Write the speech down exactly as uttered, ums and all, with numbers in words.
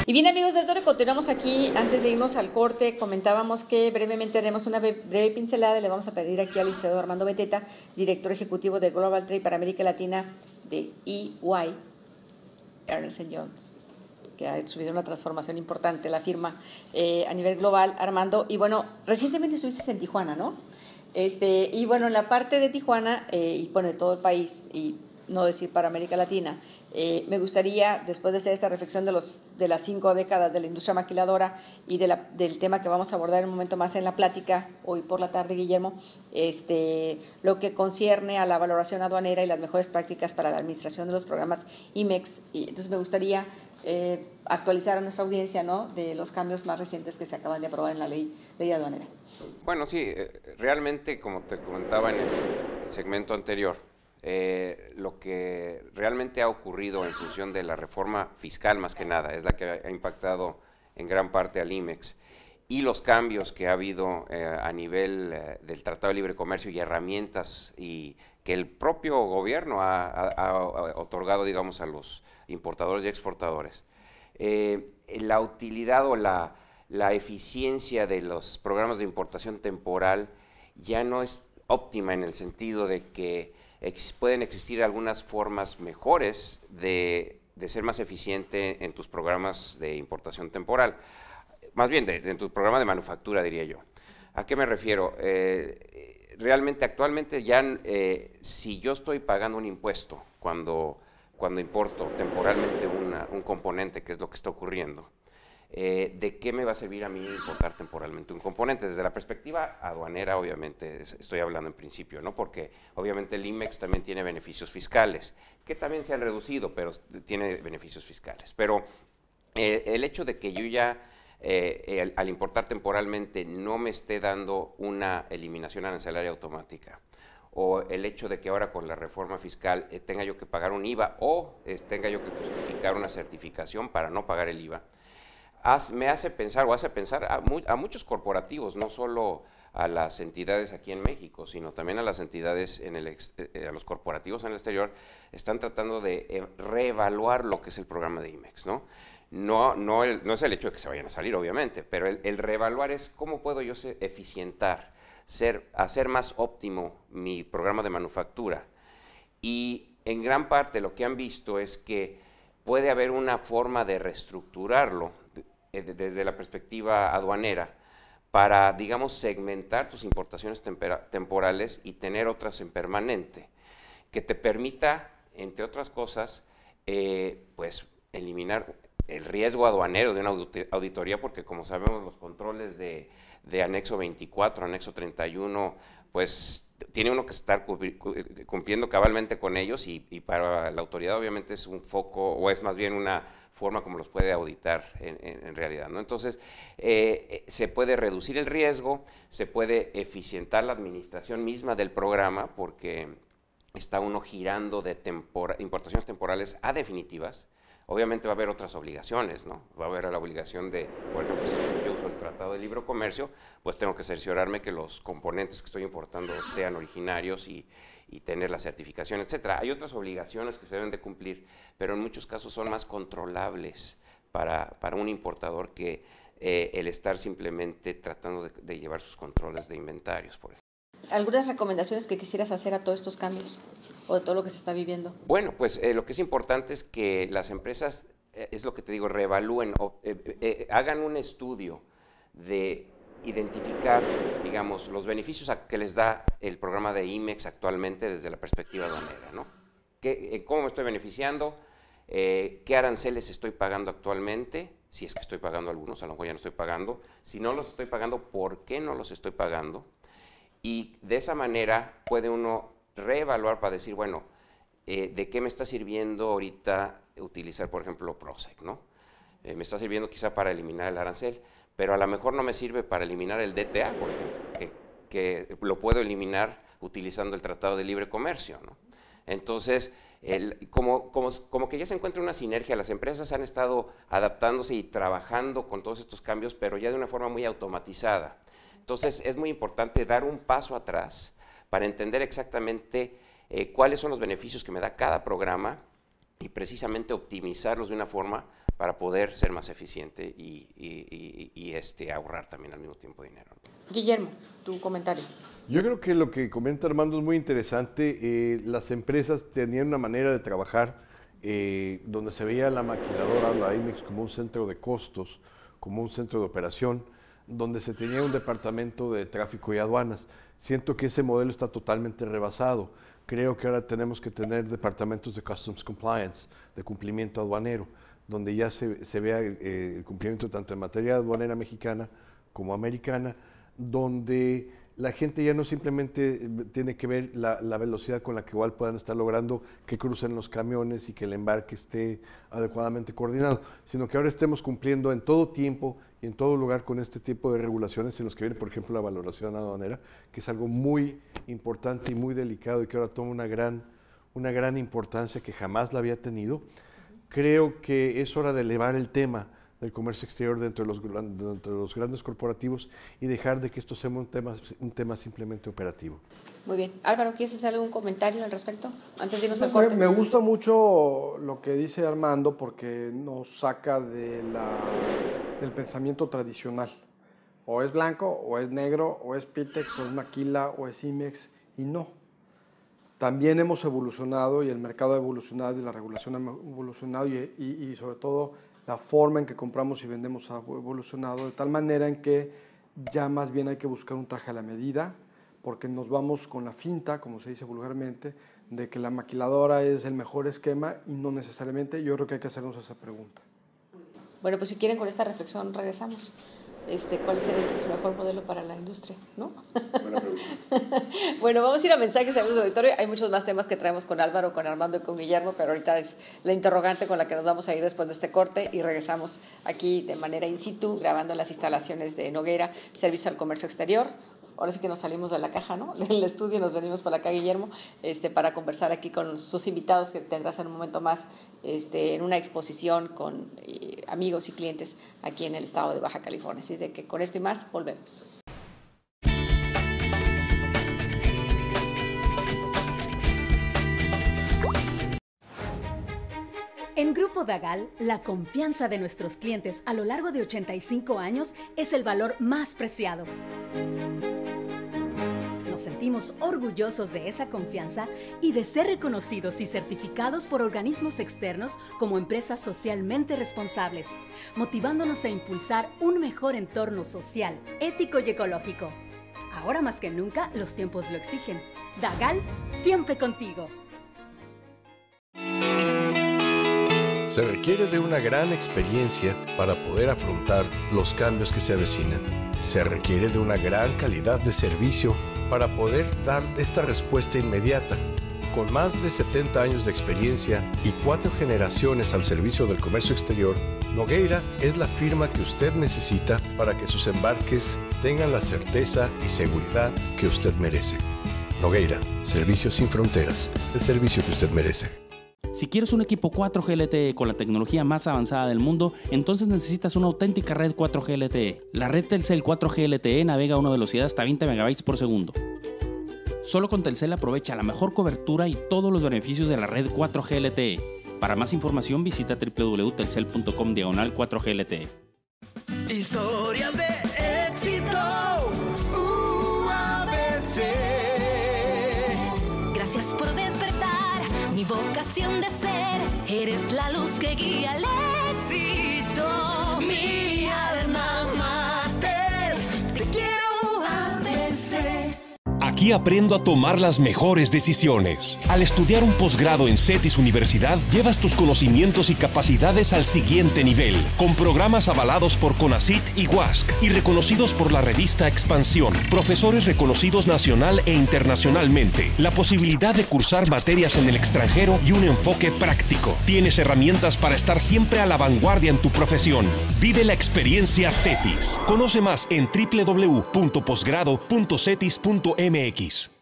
Y bien, amigos del Toro, continuamos aquí. Antes de irnos al corte, comentábamos que brevemente haremos una breve pincelada y le vamos a pedir aquí al licenciado Armando Beteta, director ejecutivo de Global Trade para América Latina de E Y, Ernst and Young, que ha sufrido una transformación importante la firma eh, a nivel global, Armando. Y bueno, recientemente estuviste en Tijuana, ¿no? Este, y bueno, en la parte de Tijuana, eh, y bueno, de todo el país, y no decir para América Latina, eh, me gustaría, después de hacer esta reflexión de, los, de las cinco décadas de la industria maquiladora y de la, del tema que vamos a abordar en un momento más en la plática, hoy por la tarde, Guillermo, este, lo que concierne a la valoración aduanera y las mejores prácticas para la administración de los programas I MEX. Y entonces me gustaría eh, actualizar a nuestra audiencia, ¿no?, de los cambios más recientes que se acaban de aprobar en la ley, ley aduanera. Bueno, sí, realmente, como te comentaba en el segmento anterior, Eh, lo que realmente ha ocurrido en función de la reforma fiscal, más que nada, es la que ha impactado en gran parte al I MEX, y los cambios que ha habido eh, a nivel eh, del Tratado de Libre Comercio y herramientas y que el propio gobierno ha, ha, ha otorgado, digamos, a los importadores y exportadores. Eh, la utilidad o la, la eficiencia de los programas de importación temporal ya no es óptima, en el sentido de que Ex, pueden existir algunas formas mejores de, de ser más eficiente en tus programas de importación temporal, más bien de, de en tu programa de manufactura, diría yo. ¿A qué me refiero? Eh, realmente, actualmente ya, eh, si yo estoy pagando un impuesto cuando, cuando importo temporalmente una, un componente, que es lo que está ocurriendo, Eh, ¿de qué me va a servir a mí importar temporalmente un componente? Desde la perspectiva aduanera, obviamente, estoy hablando en principio, ¿no? Porque obviamente el I MEX también tiene beneficios fiscales, que también se han reducido, pero tiene beneficios fiscales. Pero eh, el hecho de que yo ya, eh, el, al importar temporalmente, no me esté dando una eliminación arancelaria automática, o el hecho de que ahora con la reforma fiscal eh, tenga yo que pagar un I V A o eh, tenga yo que justificar una certificación para no pagar el I V A, me hace pensar o hace pensar a, mu a muchos corporativos, no solo a las entidades aquí en México, sino también a las entidades, en el ex, eh, a los corporativos en el exterior, están tratando de eh, reevaluar lo que es el programa de I MEX, ¿no? No, no, el, no es el hecho de que se vayan a salir, obviamente, pero el, el reevaluar es cómo puedo yo ser, eficientar, ser, hacer más óptimo mi programa de manufactura. Y en gran parte lo que han visto es que puede haber una forma de reestructurarlo desde la perspectiva aduanera para, digamos, segmentar tus importaciones temporales y tener otras en permanente, que te permita, entre otras cosas, eh, pues eliminar el riesgo aduanero de una auditoría, porque como sabemos los controles de, de anexo veinticuatro, anexo treinta y uno, pues tiene uno que estar cumpliendo cabalmente con ellos, y, y para la autoridad obviamente es un foco, o es más bien una forma como los puede auditar en, en, en realidad, ¿no? Entonces, eh, se puede reducir el riesgo, se puede eficientar la administración misma del programa, porque está uno girando de tempora, importaciones temporales a definitivas. Obviamente va a haber otras obligaciones, ¿no? Va a haber la obligación de, por ejemplo, si yo uso el Tratado de Libre Comercio, pues tengo que cerciorarme que los componentes que estoy importando sean originarios y, y tener la certificación, etcétera. Hay otras obligaciones que se deben de cumplir, pero en muchos casos son más controlables para, para un importador que eh, el estar simplemente tratando de, de llevar sus controles de inventarios, por ejemplo. ¿Algunas recomendaciones que quisieras hacer a todos estos cambios o de todo lo que se está viviendo? Bueno, pues eh, lo que es importante es que las empresas, eh, es lo que te digo, reevalúen, o, eh, eh, hagan un estudio de identificar, digamos, los beneficios a que les da el programa de I MEX actualmente desde la perspectiva aduanera, ¿no? ¿Qué, eh, ¿Cómo me estoy beneficiando? Eh, ¿Qué aranceles estoy pagando actualmente? Si es que estoy pagando algunos, a lo mejor ya no estoy pagando. Si no los estoy pagando, ¿por qué no los estoy pagando? Y de esa manera puede uno reevaluar para decir, bueno, eh, ¿de qué me está sirviendo ahorita utilizar, por ejemplo, PROSEC, ¿no? Eh, me está sirviendo quizá para eliminar el arancel, pero a lo mejor no me sirve para eliminar el D T A, por ejemplo, que, que lo puedo eliminar utilizando el Tratado de Libre Comercio, ¿no? Entonces, el, como, como, como que ya se encuentra una sinergia, las empresas han estado adaptándose y trabajando con todos estos cambios, pero ya de una forma muy automatizada. Entonces, es muy importante dar un paso atrás para entender exactamente eh, cuáles son los beneficios que me da cada programa y precisamente optimizarlos de una forma para poder ser más eficiente y, y, y, y este, ahorrar también al mismo tiempo dinero. Guillermo, tu comentario. Yo creo que lo que comenta Armando es muy interesante. Eh, las empresas tenían una manera de trabajar eh, donde se veía la maquiladora, la I M E X, como un centro de costos, como un centro de operación, donde se tenía un departamento de tráfico y aduanas. Siento que ese modelo está totalmente rebasado. Creo que ahora tenemos que tener departamentos de Customs Compliance, de cumplimiento aduanero, donde ya se, se vea eh, el cumplimiento tanto en materia aduanera mexicana como americana, donde la gente ya no simplemente tiene que ver la, la velocidad con la que igual puedan estar logrando que crucen los camiones y que el embarque esté adecuadamente coordinado, sino que ahora estemos cumpliendo en todo tiempo y en todo lugar con este tipo de regulaciones en los que viene, por ejemplo, la valoración aduanera, que es algo muy importante y muy delicado y que ahora toma una gran, una gran importancia que jamás la había tenido. Creo que es hora de elevar el tema del comercio exterior dentro de, los, dentro de los grandes corporativos y dejar de que esto sea un tema, un tema simplemente operativo. Muy bien. Álvaro, ¿quieres hacer algún comentario al respecto? Antes de irnos al corte. Me gusta mucho lo que dice Armando porque nos saca de la, del pensamiento tradicional. O es blanco, o es negro, o es Pitex, o es Maquila, o es Imex, y no. También hemos evolucionado y el mercado ha evolucionado y la regulación ha evolucionado y, y, y sobre todo la forma en que compramos y vendemos ha evolucionado de tal manera en que ya más bien hay que buscar un traje a la medida porque nos vamos con la finta, como se dice vulgarmente, de que la maquiladora es el mejor esquema y no necesariamente. Yo creo que hay que hacernos esa pregunta. Bueno, pues si quieren con esta reflexión regresamos. Este, ¿Cuál sería entonces el mejor modelo para la industria? ¿No? Buena pregunta. Bueno, vamos a ir a mensajes, amigos de auditorio. Hay muchos más temas que traemos con Álvaro, con Armando y con Guillermo, pero ahorita es la interrogante con la que nos vamos a ir después de este corte y regresamos aquí de manera in situ, grabando las instalaciones de Nogueira, Servicio al Comercio Exterior. Ahora sí que nos salimos de la caja, ¿no? Del estudio, nos venimos para acá, Guillermo, este, para conversar aquí con sus invitados que tendrás en un momento más este, en una exposición con eh, amigos y clientes aquí en el estado de Baja California. Así de que con esto y más, volvemos. En Grupo Dagal, la confianza de nuestros clientes a lo largo de ochenta y cinco años es el valor más preciado. Nos sentimos orgullosos de esa confianza y de ser reconocidos y certificados por organismos externos como empresas socialmente responsables, motivándonos a impulsar un mejor entorno social, ético y ecológico. Ahora más que nunca, los tiempos lo exigen. Dagal, siempre contigo. Se requiere de una gran experiencia para poder afrontar los cambios que se avecinan. Se requiere de una gran calidad de servicio para poder dar esta respuesta inmediata. Con más de setenta años de experiencia y cuatro generaciones al servicio del comercio exterior, Nogueira es la firma que usted necesita para que sus embarques tengan la certeza y seguridad que usted merece. Nogueira, Servicios sin Fronteras, el servicio que usted merece. Si quieres un equipo cuatro G L T E con la tecnología más avanzada del mundo, entonces necesitas una auténtica red cuatro G L T E. La red Telcel cuatro G L T E navega a una velocidad hasta veinte megabytes por segundo. Solo con Telcel aprovecha la mejor cobertura y todos los beneficios de la red cuatro G L T E. Para más información visita w w w punto telcel punto com diagonal cuatro G L T E. Historias de éxito. U A B C. Gracias por despertar mi vocación de ser. Eres la luz que guía el éxito. Mi alma mater. Te quiero U A B C. Aquí aprendo a tomar las mejores decisiones. Al estudiar un posgrado en CETIS Universidad, llevas tus conocimientos y capacidades al siguiente nivel, con programas avalados por CONACYT y WASC y reconocidos por la revista Expansión, profesores reconocidos nacional e internacionalmente, la posibilidad de cursar materias en el extranjero y un enfoque práctico. Tienes herramientas para estar siempre a la vanguardia en tu profesión. Vive la experiencia CETIS. Conoce más en w w w punto posgrado punto cetis punto m x.